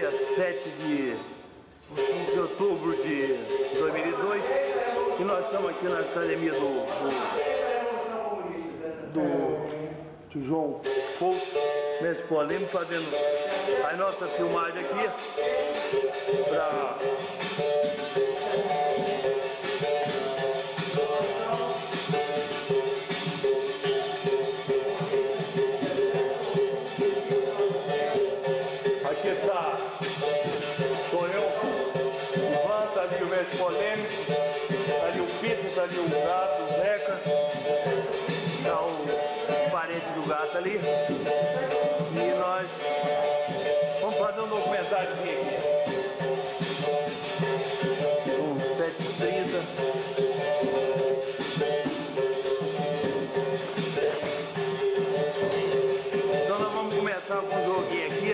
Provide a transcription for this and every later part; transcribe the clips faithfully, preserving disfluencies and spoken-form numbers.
dia sete de, de outubro de dois mil e dois e nós estamos aqui na academia do, do, do João Couto, mestre polêmico, fazendo a nossa filmagem aqui para aqui está, sou eu, o Ivan, está ali o mestre polêmico, está ali o Pito, está ali o gato, o Zeca, está o parente do gato ali, e nós vamos fazer um documentário aqui, um sete e trinta. Então nós vamos começar com um joguinho aqui.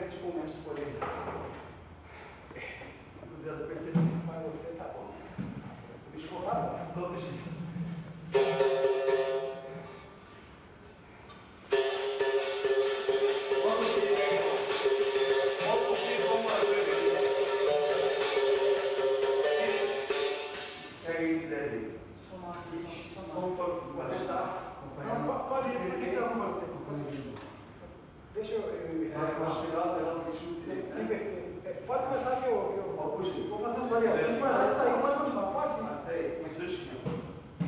grandes momentos por ele. Eu percebi, mas você tá bom. O bicho voltar, não. Vamos, deixa eu... Pode começar que eu... Vou fazer as variações. Vai sair, pode continuar, pode sim.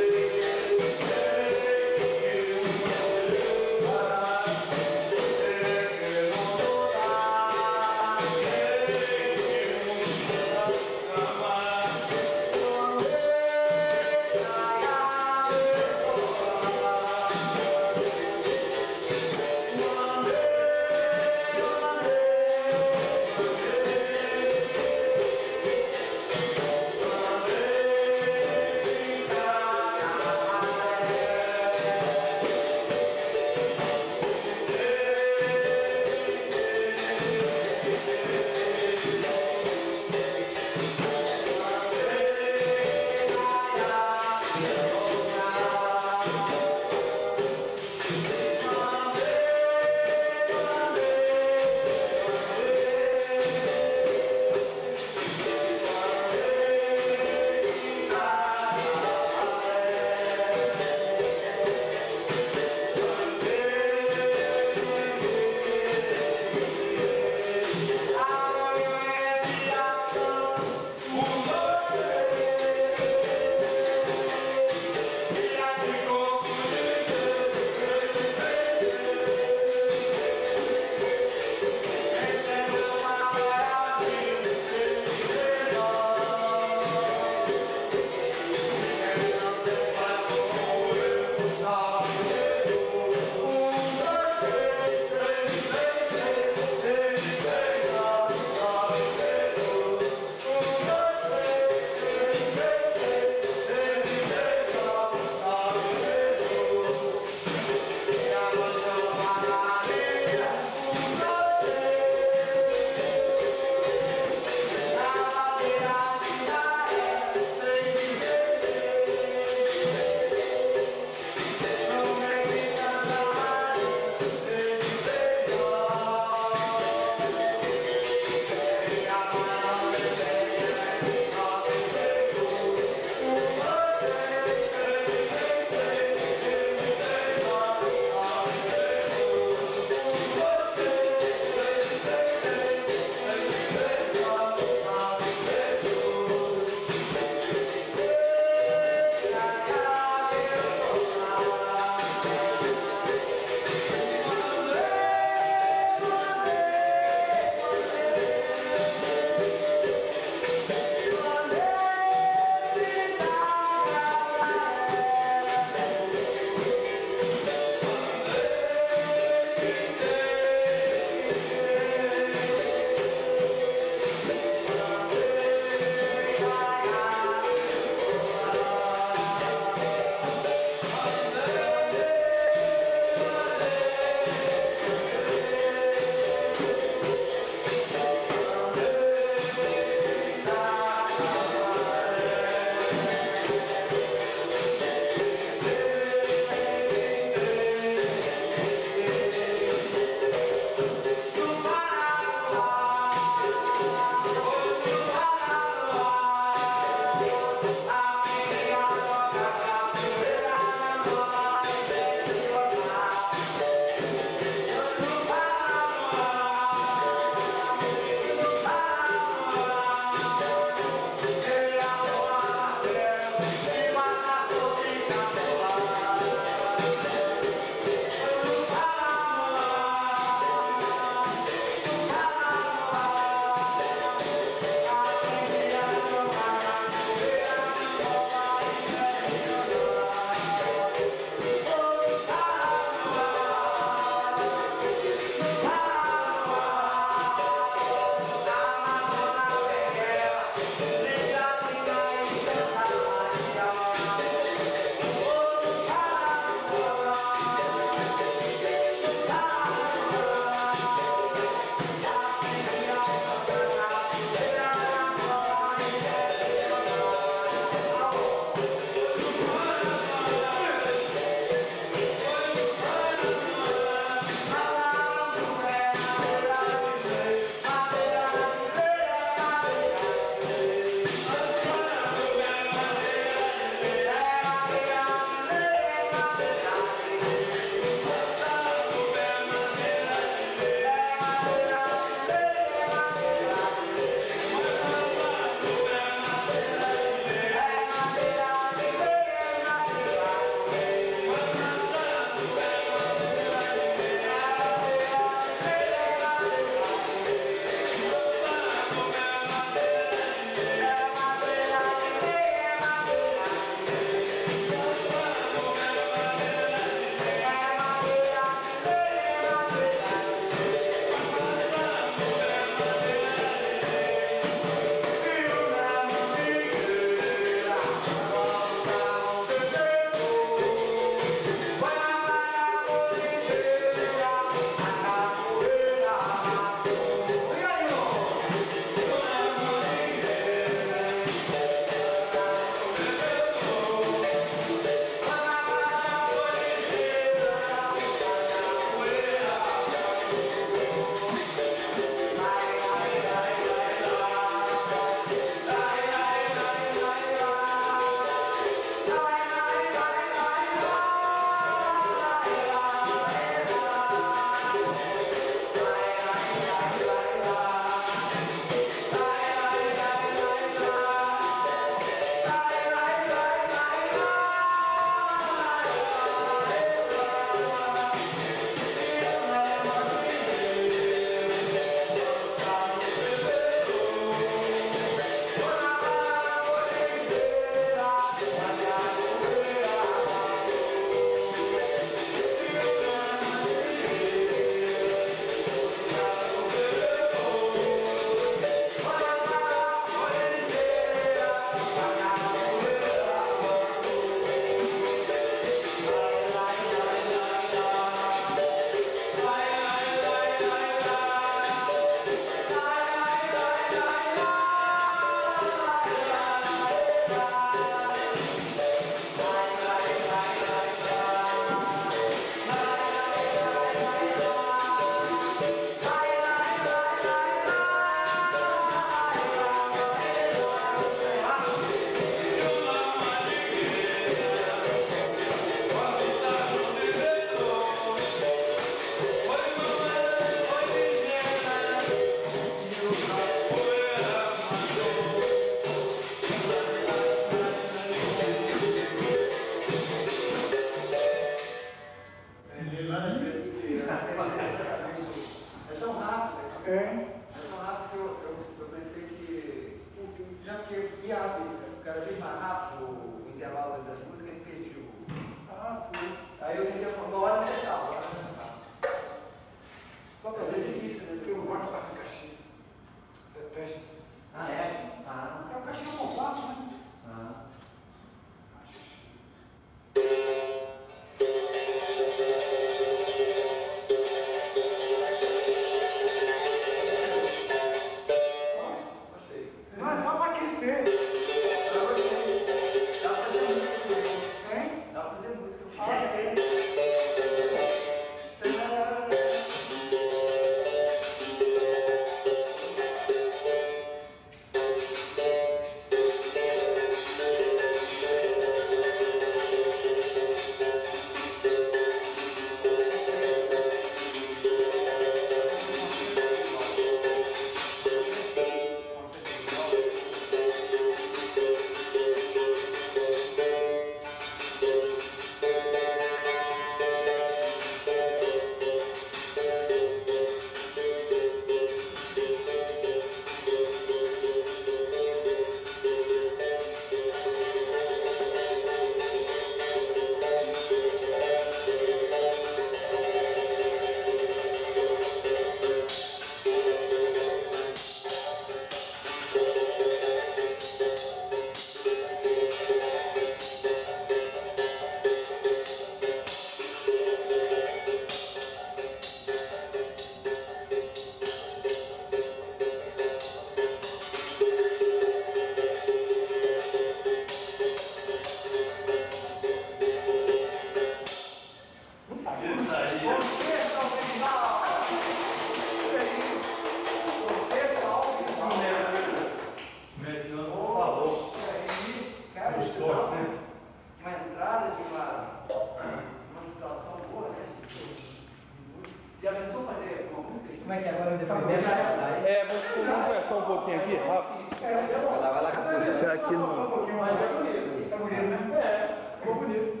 vamos conversar um pouquinho aqui, rápido. Vai lá, vai lá. Será que não... Tá bonito, né? É, ficou bonito.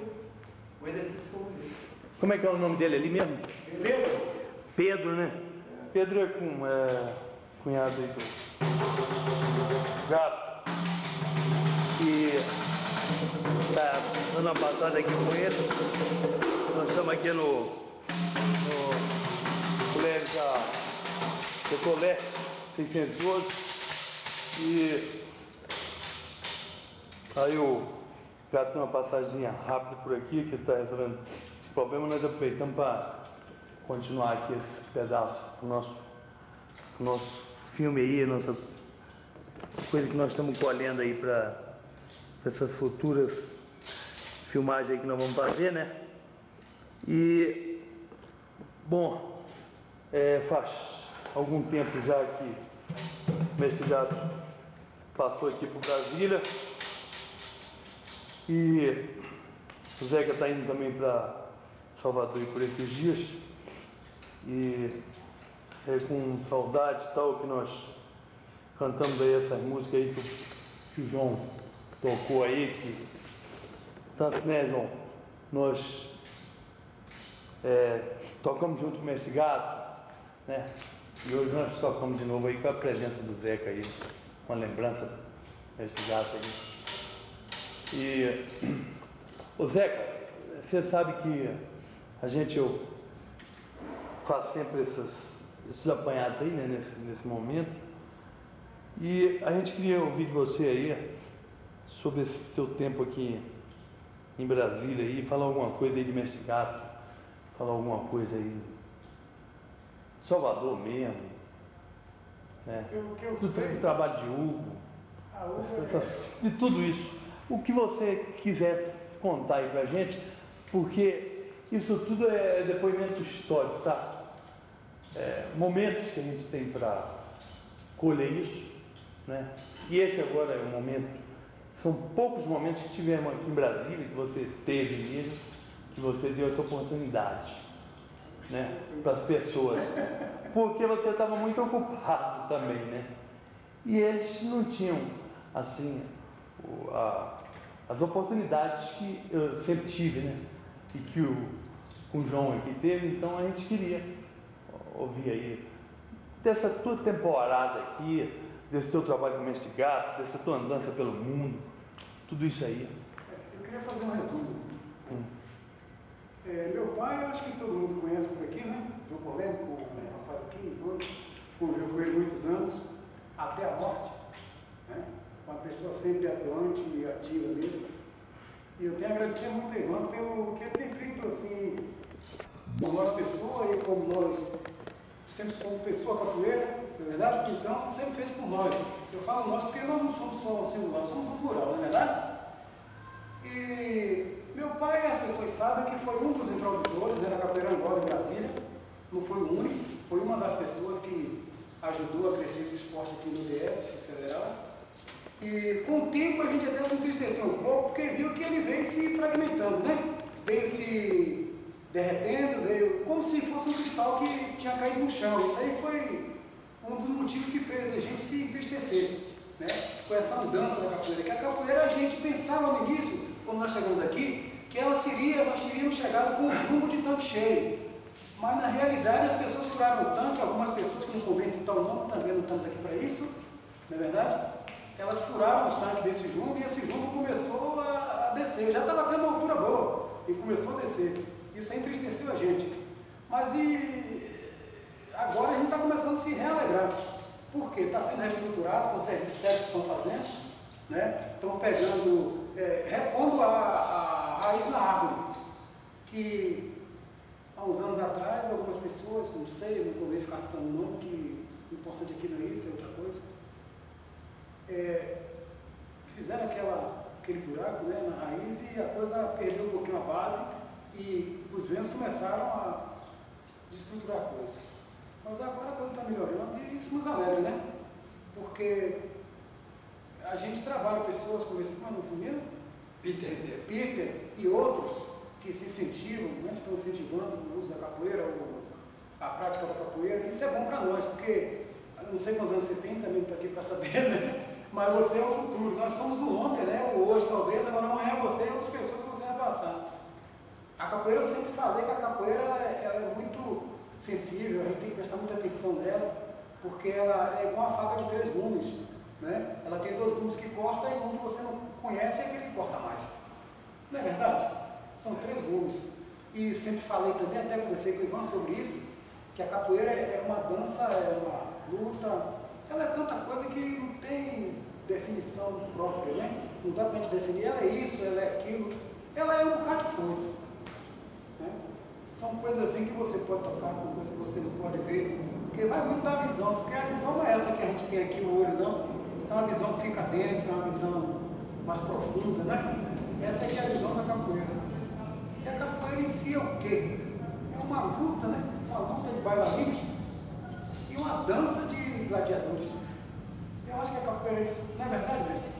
Como é que é o nome dele ali mesmo? Pedro? Pedro, né? Pedro é com, é, cunhado aí do Gato. E tá dando uma passada aqui com ele. Nós estamos aqui no, no colégio da Decolé seiscentos e doze. E aí o Gato tem uma passadinha rápida por aqui, que está resolvendo esse problema. Nós aproveitamos para continuar aqui esse pedaço do nosso, do nosso filme aí, nossa coisa que nós estamos colhendo aí para essas futuras filmagens aí que nós vamos fazer, né? E, bom, é, faz algum tempo já que o mestre Gato passou aqui para Brasília e o Zeca está indo também para Salvador por esses dias. E é com saudade e tal que nós cantamos aí essas músicas aí que, que o João tocou aí, que tanto, né, João, nós é, tocamos junto com o Mestre Gato, né, e hoje nós tocamos de novo aí com a presença do Zeca aí, com a lembrança do Mestre Gato aí. E, ô Zeca, você sabe que a gente, eu faço sempre esses, esses apanhados aí, né, nesse, nesse momento. E a gente queria ouvir de você aí sobre esse teu tempo aqui em Brasília aí, falar alguma coisa aí de Mestre Gato, falar alguma coisa aí de Salvador mesmo, né? Eu, que eu do, sei. do trabalho de Hugo, A Hugo essas, de tudo isso. O que você quiser contar aí pra gente, porque isso tudo é depoimento histórico, tá? É, momentos que a gente tem para colher isso, né? E esse agora é o momento, são poucos momentos que tivemos aqui em Brasília, que você teve mesmo, que você deu essa oportunidade, né? Para as pessoas, porque você estava muito ocupado também, né? E eles não tinham, assim, o, a, as oportunidades que eu sempre tive, né? E que o, o João aqui teve, então a gente queria ouvir aí dessa tua temporada aqui, desse teu trabalho com o Mestre Gato, dessa tua andança pelo mundo, tudo isso aí. Eu queria fazer um resumo. Hum. É, meu pai, eu acho que todo mundo conhece por aqui, né? João Polêmico, o rapaz aqui, todos, conviveu com ele muitos anos, até a morte, né? Uma pessoa sempre atuante e ativa mesmo. E eu tenho a agradecer muito ao irmão pelo que ele tem feito, assim, por nós pessoas e como nós, sempre como pessoa capoeira, não é verdade? Então, sempre fez por nós. Eu falo nós porque nós não somos só singular, somos um plural, não é verdade? E meu pai, as pessoas sabem que foi um dos introdutores, né, da capoeira Angola em Brasília. Não foi o único, foi uma das pessoas que ajudou a crescer esse esporte aqui no D F, Federal. E com o tempo a gente até se entristeceu um pouco, porque viu que ele veio se fragmentando, né? Veio se derretendo, veio como se fosse um cristal que tinha caído no chão. Isso aí foi um dos motivos que fez a gente se entristecer, né? Com essa mudança da capoeira. Que a capoeira, a gente pensava no início, quando nós chegamos aqui, que ela seria, nós teríamos chegado com um rumo de tanque cheio. Mas na realidade as pessoas furaram o tanque, algumas pessoas que não convencem tal não, também não estamos aqui para isso, não é verdade? Elas furaram o tanque desse jumbo e esse jumbo começou a, a descer. Já estava tendo uma altura boa e começou a descer. Isso aí entristeceu a gente. Mas e agora a gente está começando a se realegrar. Por quê? Está sendo reestruturado, com os serviços sérios que estão fazendo, né? Estão pegando, é, repondo a, a raiz na árvore. Que há uns anos atrás, algumas pessoas, não sei, eu não vou ficar citando o nome, que o importante aqui não é isso, é outra coisa. É, fizeram aquela, aquele buraco, né, na raiz e a coisa perdeu um pouquinho a base e os ventos começaram a destruturar a coisa. Mas agora a coisa está melhorando e isso nos alegra, né? Porque a gente trabalha pessoas como esse, como é o nome mesmo? Peter. Peter e outros que se incentivam, né, estão incentivando o uso da capoeira, ou a prática da capoeira. Isso é bom para nós, porque não sei quantos anos você tem, também não estou aqui para saber, né? Mas você é o futuro, nós somos o ontem, né? O hoje talvez, agora amanhã é você e outras pessoas que você vai passar. A capoeira, eu sempre falei que a capoeira ela, ela é muito sensível, a gente tem que prestar muita atenção nela, porque ela é igual a faca de três gumes, né? Ela tem dois gumes que cortam e um que você não conhece é aquele que corta mais. Não é verdade? São três gumes. E sempre falei também, até conversei com o Ivan sobre isso, que a capoeira é uma dança, é uma luta, ela é tanta coisa que não tem definição própria, né? Não dá para a gente definir, ela é isso, ela é aquilo, ela é um bocado de coisa. Né? São coisas assim que você pode tocar, são coisas que você não pode ver, porque vai muito da visão, porque a visão não é essa que a gente tem aqui no olho, não. É uma visão que fica dentro, é uma visão mais profunda, né? Essa aqui é a visão da capoeira. E a capoeira em si é o quê? É uma luta, né? Uma luta de bailarinos e uma dança de gladiadores. Eu acho que a capoeira é isso, não é verdade, mestre?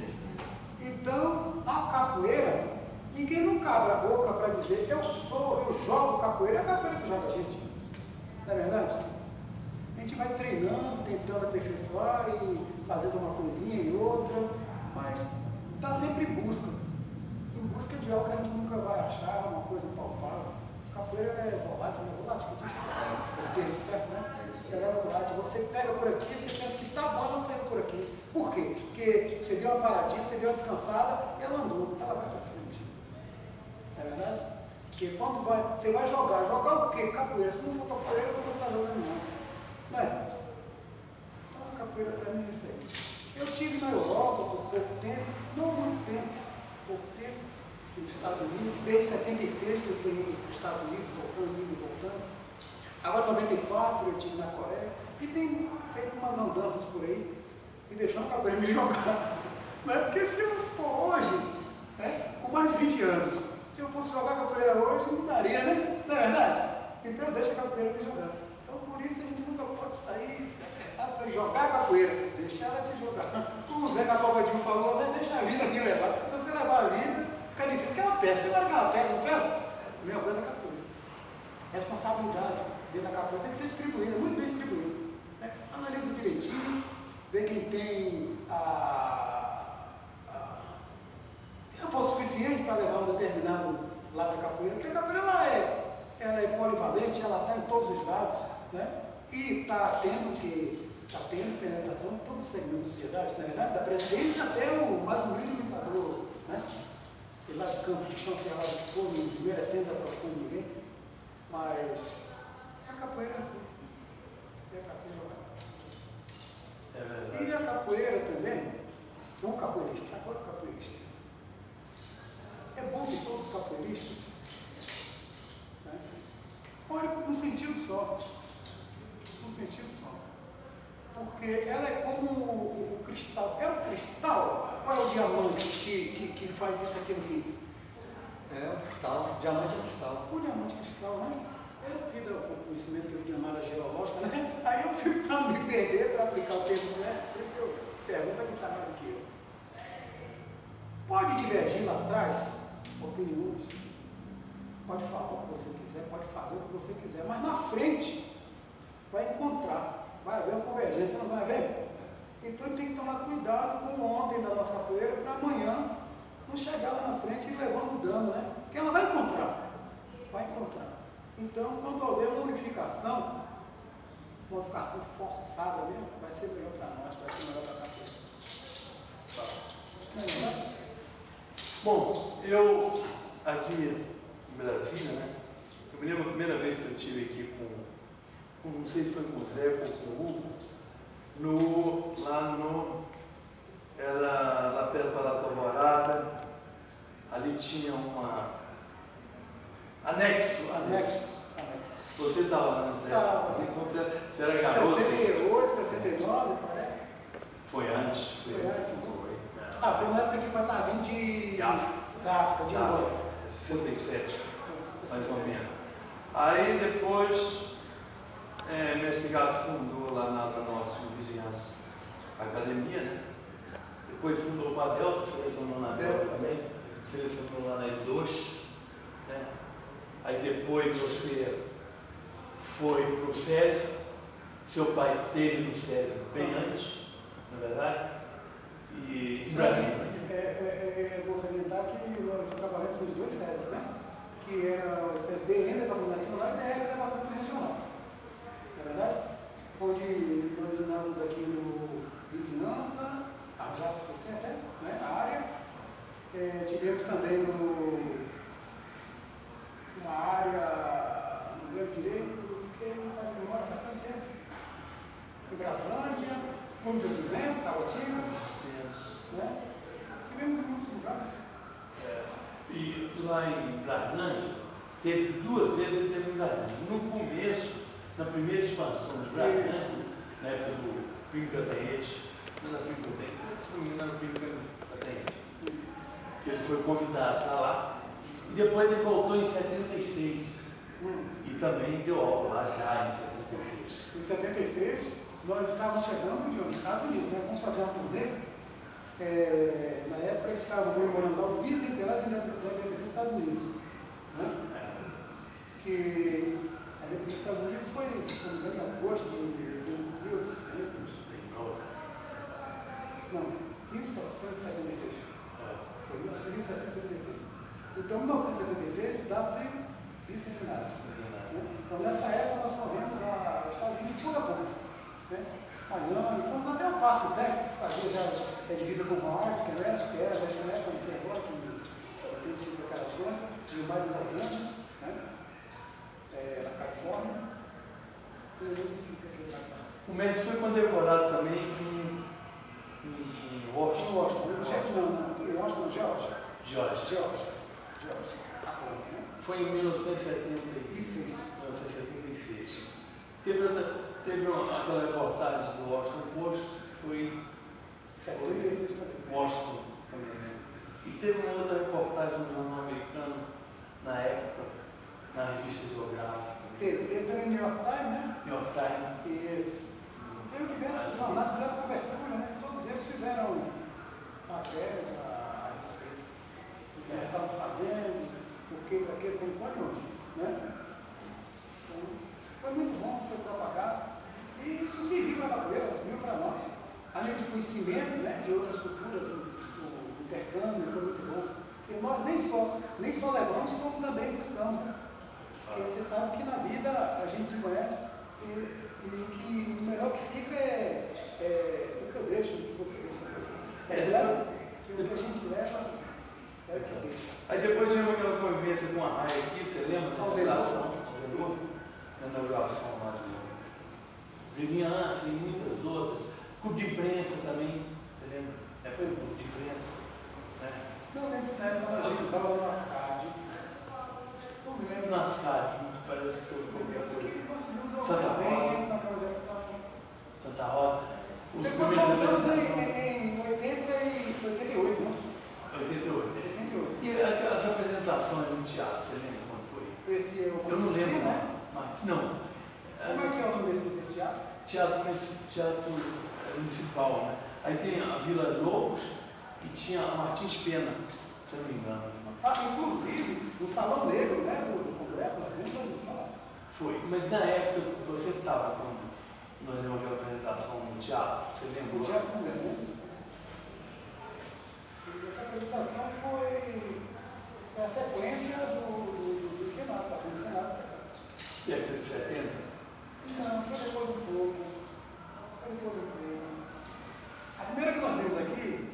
Então, a capoeira, ninguém nunca abre a boca para dizer eu sou, eu jogo capoeira, é a capoeira que joga a gente. Não é verdade? A gente vai treinando, tentando aperfeiçoar e fazendo uma coisinha e outra, mas está sempre em busca. Em busca de algo que a gente nunca vai achar, uma coisa palpável. Capoeira é volátil, não é volátil que diz? É o termo certo, né? Ela é volátil. Você pega por aqui, você pensa que tá bom, ela saiu por aqui. Por quê? Porque você deu uma paradinha, você deu uma descansada, ela andou, ela vai para frente. É verdade? Porque quando vai, você vai jogar, jogar o quê? Capoeira. Se não for capoeira, você não está jogando nada. Não é? Então a capoeira para mim é isso aí. Eu estive na Europa por pouco tempo, não muito tempo, pouco tempo, nos Estados Unidos, desde setenta e seis que eu fui para os Estados Unidos, voltando, indo e voltando. Agora, em noventa e quatro, eu estive na Coreia e tenho feito umas andanças por aí e deixando a capoeira me jogar. Não é? Porque se eu, pô, hoje, né, com mais de vinte anos, se eu fosse jogar capoeira hoje, não daria, né? Não é verdade? Então eu deixo a capoeira me jogar. Então, por isso a gente nunca pode sair para jogar a capoeira, deixar ela te jogar. Como o Zé Cavalcadinho falou, né? Deixa a vida me levar. Se você levar a vida, fica difícil, que ela pesa. Você vai que ela pesa, não pesa? A mesma coisa é a capoeira. Responsabilidade dentro da capoeira tem que ser distribuída, muito bem distribuída. Né? Analisa direitinho, vê quem tem a, a, a força suficiente para levar um determinado lado da capoeira, porque a capoeira ela é, ela é polivalente, ela está em todos os lados, né? E está tendo que está tendo penetração em todo o segmento da sociedade, na verdade, da presidência até o mais humilde ditador, né? Sei lá, de campo de chão, sei lá, que for, desmerecendo a profissão de ninguém, mas a capoeira é assim, é para ser jogada. É verdade. E a capoeira também, não capoeirista, agora capoeirista. É bom que todos os capoeiristas, né, olhem num sentido só, num sentido só. Porque ela é como o, o cristal. É o cristal? Qual é o diamante que, que, que faz isso aqui no fim? É o cristal, diamante é cristal. O diamante cristal, né? Eu fiz o conhecimento que eu tinha na área geológica, né? Aí eu fico para me perder, para aplicar o termo certo, sempre eu pergunto a quem sabe mais do que eu. Pode divergir lá atrás, opiniões, pode falar o que você quiser, pode fazer o que você quiser, mas na frente vai encontrar. Vai haver uma convergência, não vai haver? Então tem que tomar cuidado com o ontem da nossa capoeira para amanhã não chegar lá na frente e levando dano, né? Porque ela vai encontrar. Vai encontrar. Então, quando houver uma unificação, uma unificação forçada mesmo, vai ser melhor para nós, vai ser melhor para a capoeira. Não é verdade? Bom, eu aqui em Brasília, né? Eu me lembro a primeira vez que eu estive aqui com, com, não sei se foi com o Zé ou com o Hugo, no, lá no, era lá perto da Alvorada, ali tinha uma, anexo, anexo. Anexo. Você estava lá no Zé? Estava. Então você, você era garoto? sessenta e oito, sessenta e nove, parece. Foi antes. Foi, Foi antes, foi. Ah, foi na época que eu estava vindo de... De África. Da África, de Angola. sessenta e sete, mais ou menos. Aí depois, é, Mestre Gato fundou lá na Alta Norte, no Vizinhança, a academia, né? Depois fundou o Padelta, selecionou na Delta também, selecionou lá na I dois, né? Aí depois você foi para o SESI, seu pai teve no SESI bem antes, na verdade, e Sim, Brasil. é, é, é, vou salientar que nós trabalhamos nos dois SESIs, né? Que era o SESI D N, Departamento Nacional, e D R, Departamento Regional. Não é verdade? Onde nós ensinamos aqui no Vizinhança, já você até, né? A área. É, tivemos também no, uma área, não lembro direito, porque não faz memória faz tanto tempo. Em Braslândia, Clube dos duzentos, Taguatinga. Né? Tivemos em muitos lugares. É, e lá em Braslândia, teve duas vezes ele teve em Braslândia. No começo, na primeira expansão de Braslândia, na época do Primo Catanhete, não era Primo Catanhete, se não me engano, era Primo Catanhete, que ele foi convidado para lá, e depois ele voltou em setenta e seis, hum. e também deu aula lá já em setenta e seis. Em setenta e seis, nós estávamos chegando nos Estados Unidos, né? Vamos fazer uma turnê. É, na época eles estavam comemorando o bicentenário da independência dos Estados Unidos. Né? Que a independência dos Estados Unidos foi, se não me engano, em agosto de mil e oitocentos. Não, mil setecentos e setenta e seis. Foi mil setecentos e setenta e seis. Então, em mil novecentos e setenta e seis, dava-se bicentenário. Né? Então, nessa época, nós corremos a Estados Unidos pouco a pouco. Né? Miami, fomos até o Passo do Texas, fazia já a divisa com o Mars, que era, que era, deixa eu conhecer agora, que eu tive sido aquelas coisas, tive mais em Los Angeles, né? É, na Califórnia, eu não disse que o mestre foi condecorado também em, em Washington. Em Washington, não, não, em Washington, Georgia. Georgia. Georgia. Georgia. Né? Foi em mil novecentos e setenta e seis. mil novecentos e setenta e seis. Teve outra. Teve uma, aquela reportagem do Washington Post, que foi setenta e seis também. Washington também. E teve uma outra reportagem no jornal americano, na época, na revista Geográfica. Teve, teve também New York Times, né? New York Times. Isso. Teve diversos jornais que fizeram cobertura, né? Todos eles fizeram matérias a, a respeito do que nós estávamos fazendo, por que, para que, como pode onde, né? Então, foi muito bom, foi propagado. E isso serviu para a capoeira, serviu para nós. A nível de conhecimento, né, de outras culturas, o, o intercâmbio foi muito bom. Porque nós nem só, nem só levamos, como também buscamos. Né? Porque você sabe que na vida a gente se conhece e, e que o melhor que fica é, é o que eu deixo de vocês. É verdade? Que o que a gente leva é o que eu deixo. Aí depois tivemos aquela convivência com a Raia aqui, você lembra? Ao inauguração, na inauguração lá de Vizinhança e muitas outras. Clube de imprensa também, você lembra? É foi o clube de imprensa. Né? Não lembro se na época nós vimos aula no Ascad. Não lembro. No Ascad, parece que eu Eu sei que nós fizemos aula Santa também, Rosa. naquela época. Santa Rosa. Os Depois primeiros voltamos em, apresentações. em oitenta e oito, né? oitenta e oito. oitenta e oito. E aquelas apresentações no teatro, você lembra quando foi? Esse é o Eu não lembro, né? não. Mas, não. Como é que é o nome desse, desse teatro? Teatro, teatro municipal, né? Aí tem a Vila Lobos e tinha a Martins Pena, se eu não me engano. Ah, inclusive, o Salão Negro, né, do, do Congresso, nós vimos fazer o salão. Foi, mas na época você estava quando nós demos aquela apresentação no teatro, você lembra? O teatro não lembro disso. Essa apresentação foi a sequência do, do, do Senado, passando do Senado para cá. Década de setenta? Não, foi depois um pouco. Foi depois um pouco. A primeira que nós demos aqui.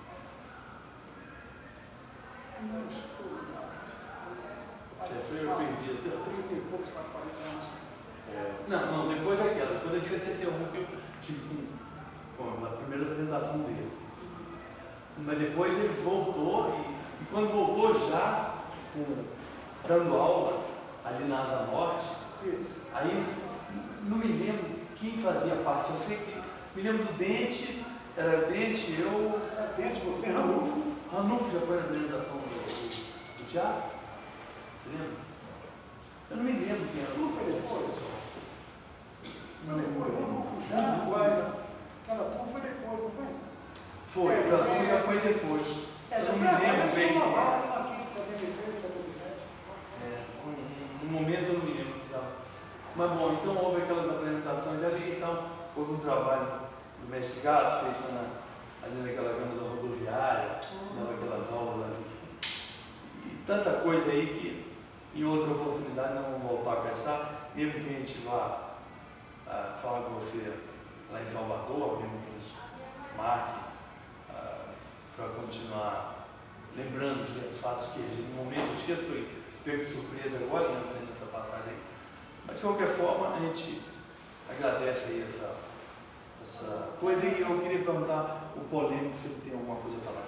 Não estou. Você foi eu perdi. trinta e poucos, quase quarenta anos. É, não, não, depois aquela, depois de setenta e um que eu tive com, com a primeira apresentação dele. Mas depois ele voltou e, e quando voltou já com, dando aula ali na Asa Norte, Isso. aí não me lembro quem fazia parte, eu sei que me lembro do Dente, era Dente, eu. Era Dente, você, Ranulfo. Ranulfo já foi na apresentação do, do, do teatro? Você lembra? Eu não me lembro quem era. Não foi depois? Não, Depois, Ranulfo já, mas aquela turma foi depois, não foi? Foi, aquela turma já foi depois. É, já eu não foi me lembro a bem. novação aqui de setenta e seis, setenta e sete. É, um, um momento eu não me lembro que estava. Mas bom, então houve aquelas apresentações ali, então houve um trabalho do mestre Gato feito na, ali naquela câmara da rodoviária, dava aquelas aulas ali. E tanta coisa aí que em outra oportunidade não vamos voltar a pensar, mesmo que a gente vá a falar com você lá em Salvador, mesmo que a gente marque para continuar lembrando certos fatos que no momento eu foi pego de surpresa agora, não fazendo essa passagem aí. Mas de qualquer forma a gente agradece aí essa, essa coisa e eu queria perguntar o polêmico se ele tem alguma coisa a falar.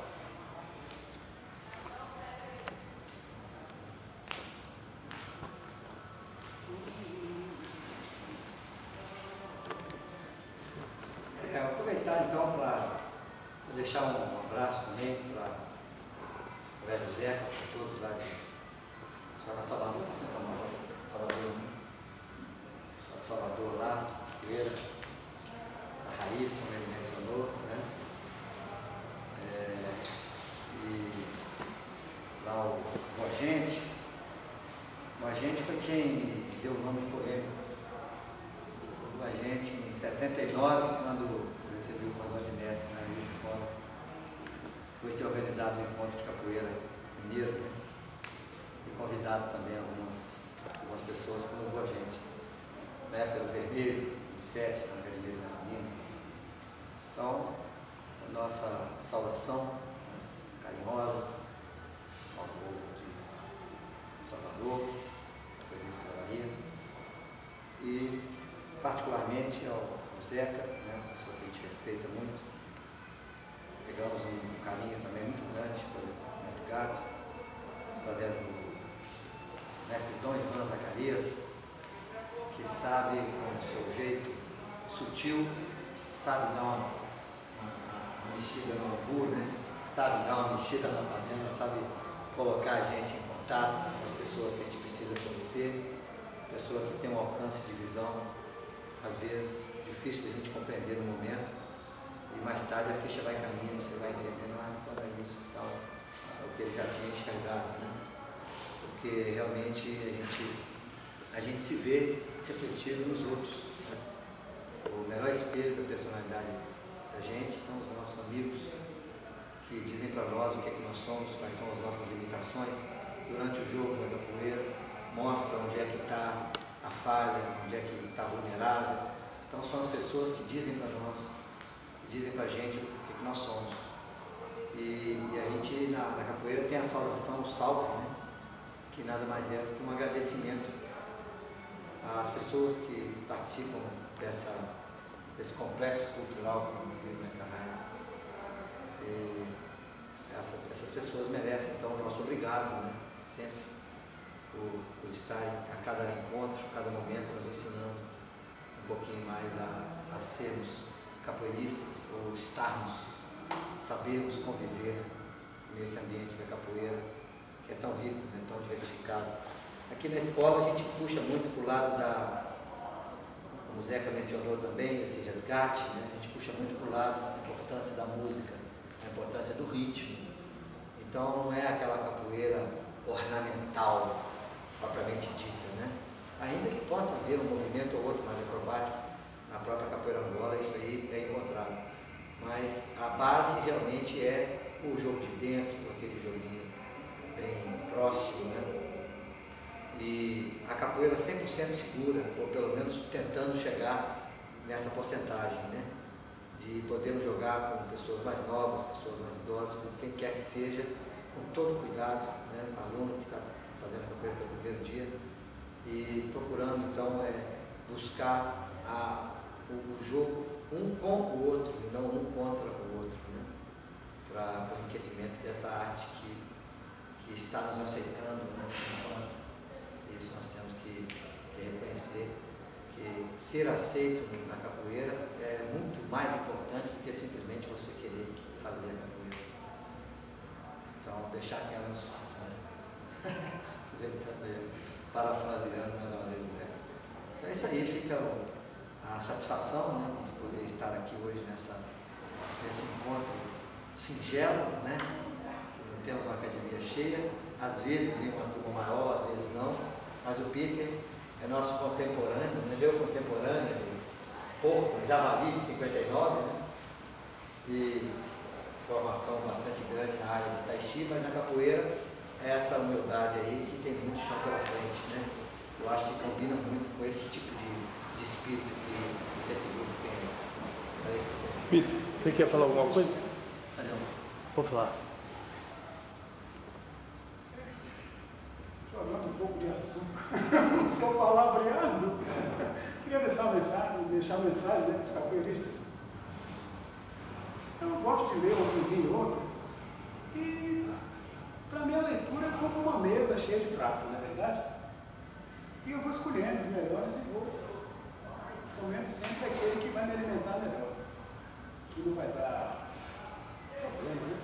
É, aproveitar então para deixar um abraço também para o velho Zeca, para todos lá de Salvador, Salvador, Salvador, Salvador lá, Capoeira, a Raiz, como ele mencionou, né? É, e lá o Agente, o Agente foi quem deu o nome de polêmico. O Agente em setenta e nove, quando eu recebi o cordão de mestre na Rio de Fora, depois de ter organizado um encontro de capoeira mineiro, né? E convidado também algumas, algumas pessoas como o Agente. Na época do Vermelho, em sete, na Vermelho das Minas. Então, a nossa saudação carinhosa ao povo de Salvador, Feliz da Bahia, e particularmente ao Zeca, né, uma pessoa que a gente respeita muito. Pegamos um, um carinho também muito grande pelo mestre Gato, através do mestre Dom Ivan Zacarias, que sabe, com o seu jeito sutil, sabe dar uma, uma, uma mexida no angu, né? Sabe dar uma mexida na panela, sabe colocar a gente em contato com as pessoas que a gente precisa conhecer, pessoa que tem um alcance de visão, às vezes difícil de a gente compreender no momento, e mais tarde a ficha vai caindo, você vai entendendo, ah, então é isso e tal, é o que ele já tinha enxergado, né? Porque realmente a gente, a gente se vê refletido nos outros, né? O melhor espelho da personalidade da gente são os nossos amigos, que dizem para nós o que é que nós somos, quais são as nossas limitações. Durante o jogo da capoeira, mostra onde é que está a falha, onde é que está vulnerável. Então são as pessoas que dizem para nós, que dizem para a gente o que é que nós somos. E, e a gente na, na capoeira tem a saudação, o salve, né? Que nada mais é do que um agradecimento às pessoas que participam dessa, desse complexo cultural, como dizia o mestre Raia. E essa, essas pessoas merecem, então, o nosso obrigado, né? Sempre, por, por estarem a cada encontro, a cada momento, nos ensinando um pouquinho mais a, a sermos capoeiristas, ou estarmos, sabermos conviver nesse ambiente da capoeira, que é tão rico, né, tão diversificado. Aqui na escola a gente puxa muito para o lado da, como o Zeca mencionou também, esse resgate, né, a gente puxa muito para o lado da importância da música, a importância do ritmo. Então não é aquela capoeira ornamental, propriamente dita, né? Ainda que possa haver um movimento ou outro mais acrobático, na própria capoeira angola isso aí é encontrado. Mas a base realmente é o jogo de dentro, aquele joguinho bem próximo, né? E a capoeira cem por cento segura, ou pelo menos tentando chegar nessa porcentagem, né? De podermos jogar com pessoas mais novas, pessoas mais idosas, com quem quer que seja, com todo cuidado, né? O aluno que está fazendo a capoeira pelo primeiro dia, e procurando então é, buscar a, o, o jogo um com o outro, e não um contra o outro, né? Para o enriquecimento dessa arte que, que está nos aceitando, né? Enquanto isso nós temos que, que reconhecer que ser aceito na capoeira é muito mais importante do que simplesmente você querer fazer a capoeira. Então, deixar que ela nos faça, né? Parafraseando mais uma vez, né? Então, isso aí fica o, a satisfação, né, de poder estar aqui hoje nessa, nesse encontro singelo, né? Que temos uma academia cheia, às vezes vem uma turma maior, às vezes não, mas o Peter é nosso contemporâneo, né? Meu contemporâneo, porco, javali de cinquenta e nove, né? E formação bastante grande na área de Tai Chi, mas na capoeira é essa humildade aí que tem muito chão pela frente, né? Eu acho que combina muito com esse tipo de, de espírito que, que esse grupo tem. É isso que eu tenho. Peter, você quer falar alguma coisa? Não. Vou falar. Jogando um pouco de açúcar, não sou palavreado. Queria deixar uma mensagem, deixar uma mensagem, né, para os capoeiristas. Eu gosto de ler uma coisinha ou outra, e para mim a leitura é como uma mesa cheia de pratos, não é verdade? E eu vou escolhendo os melhores e vou comendo sempre aquele que vai me alimentar melhor, que não vai dar problema, né?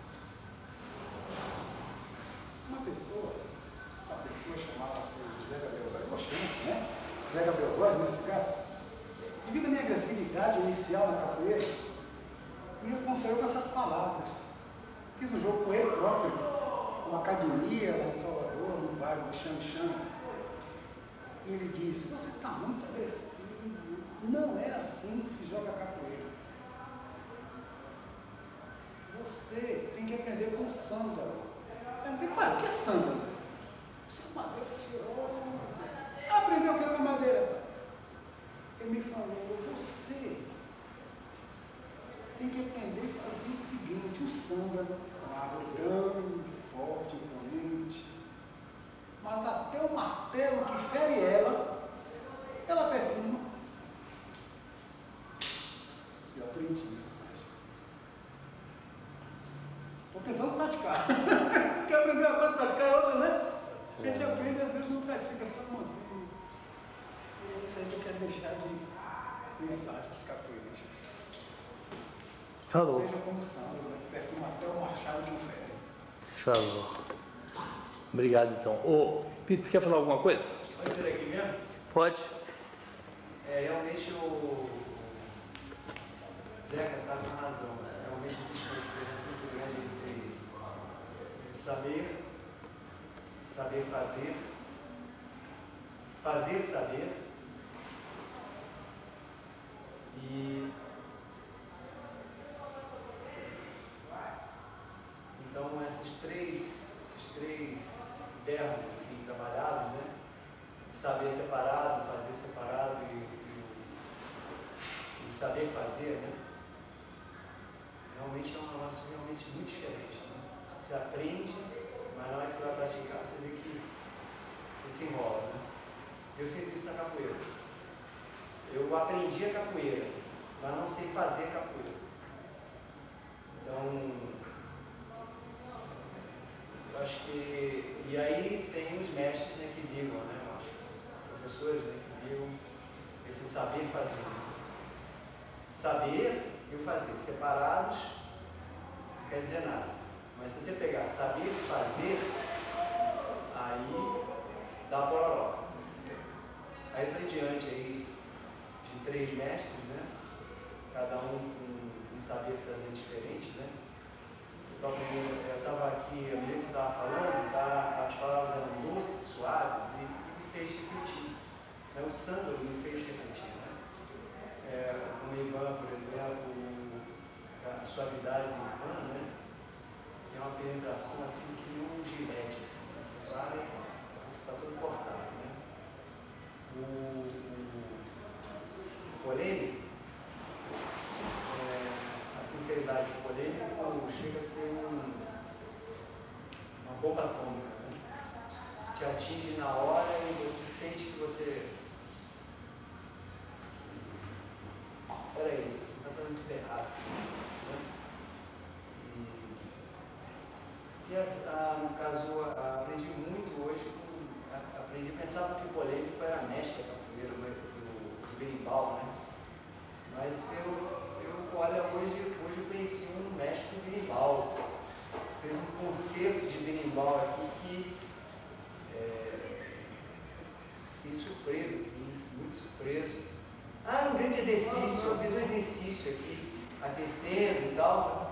Uma pessoa, essa pessoa chamava-se José Gabriel Góes, chama-se, né? José Gabriel Góes, nesse caso, devido à minha agressividade inicial na capoeira, me aconselhou com essas palavras. Fiz um jogo com ele próprio, uma academia lá em Salvador, no bairro do Xanxan. E ele disse: você está muito agressivo, não é assim que se joga capoeira. Você tem que aprender com o sândalo. Eu falei: pai, o que é sândalo? Você é madeira cheirosa. Aprendeu o que é com a madeira? Ele me falou: você tem que aprender a fazer o seguinte: o sândalo, uma árvore grande, forte, imponente, mas até o martelo que fere ela, ela perfuma. Eu aprendi. Estou tentando praticar. Quer aprender uma coisa, praticar outra, né? A gente aprende e às vezes não pratica, só mantém. E isso aí que eu quero deixar de mensagem para os capoeiristas. Falou. Seja como samba, né? Perfuma até o machado que fere. Falou. Obrigado, então. Ô, Peter, quer falar alguma coisa? Pode ser aqui mesmo? Pode. É, realmente o Zeca está com razão. Realmente existe uma diferença muito grande entre saber, saber fazer, fazer saber e então esses três, esses três verbos assim trabalhados, né? Saber separado, fazer separado e, e, e saber fazer, né? Realmente é um negócio realmente muito diferente, né? Você aprende, mas na hora que você vai praticar, você vê que você se enrola, né? Eu sinto isso na capoeira. Eu aprendi a capoeira, mas não sei fazer capoeira. Então, eu acho que... E aí tem os mestres, né, que ligam, né? Eu acho. Professores, né, que ligam esse saber fazer. Saber e o fazer. Separados não quer dizer nada. Mas se você pegar saber fazer, aí dá pororó. Aí eu estou diante aí de três mestres, né? Cada um com um saber fazer diferente, né? Eu estava aqui, a medida que você estava falando, tá, as palavras eram doces, suaves e me fez refletir. Né? O sândalo me fez refletir. Né? É, o Ivan, por exemplo, a suavidade do Ivan, né? Tem uma penetração assim que não gilete, assim, né? Você vai, você está todo cortado. Né? O, o, o polêmico, é, a sinceridade do polêmico chega a ser um, uma bomba atômica, né? Te atinge na hora e você sente que você... Peraí, você está fazendo tudo errado. Né? E, e a, a, no caso, a, aprendi muito hoje, com, a, aprendi a pensar que o polêmico era mestre da capoeira, do, do berimbau, né? Mas eu, eu olha, hoje, hoje eu conheci um mestre do berimbau. Fez um concerto de berimbau aqui que é, fiquei surpreso, assim, muito surpreso. Ah, um grande exercício, eu fiz um exercício aqui, aquecendo e tal.